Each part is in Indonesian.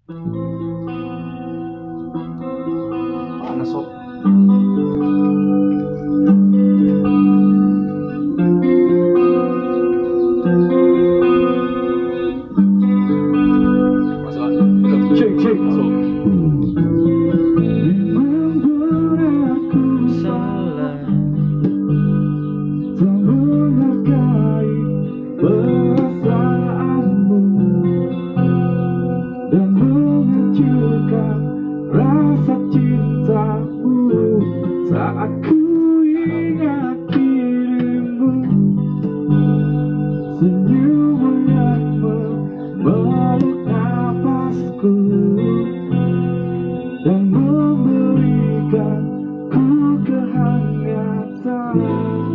Panas sok. Cek cek masuk. Salah tak menghargai perasaanmu dan menghancurkan rasa cintamu saat ku ingat dirimu, senyummu yang memeluk nafasku dan memberikan ku kehangatan.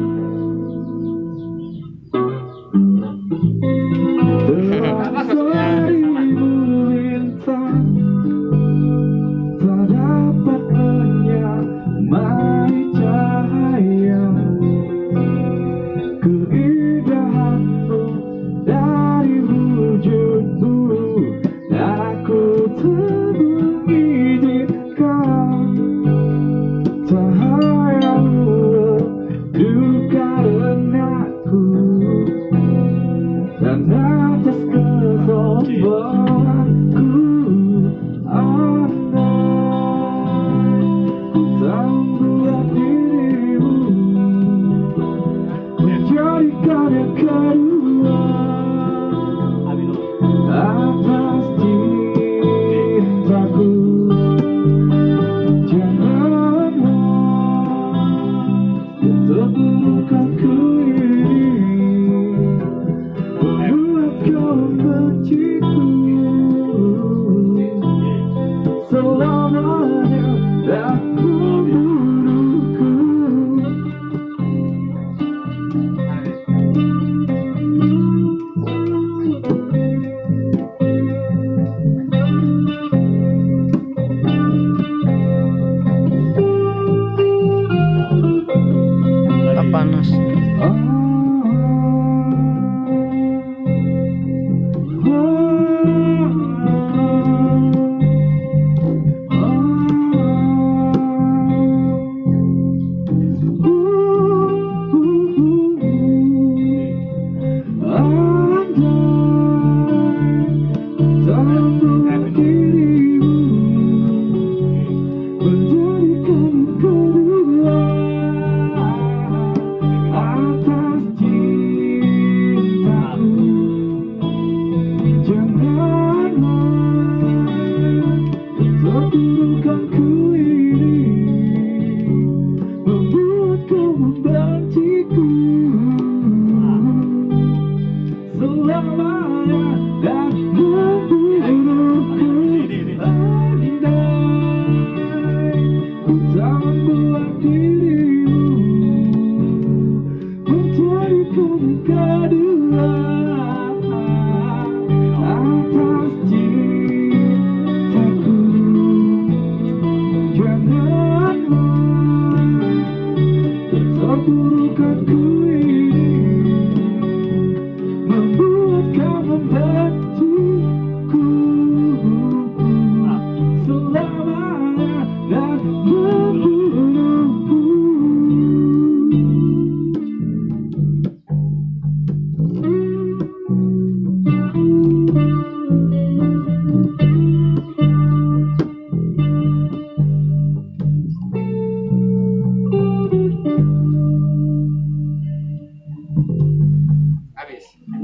Telah seribu bintang tak dapat menyamai cahaya keindahanmu dari wujudmu, dan aku tak mengizinkan cahayamu redupkan aku, dan atas kesombonganku andai ku tak membuat dirimu menjadikan yang kedua atas cintaku. Janganlah terbukaku ini membuat kau membenciku selamanya dan membunuhku. tak panas. Terburukanku ini membuat kau membenciku selamanya dan membunuhku. Andai ku tak membuat dirimu menjadikan kedua atas cintaku. Janganlah terburukanku ini membuat kau membenciku selamanya dan membunuhku. Habis.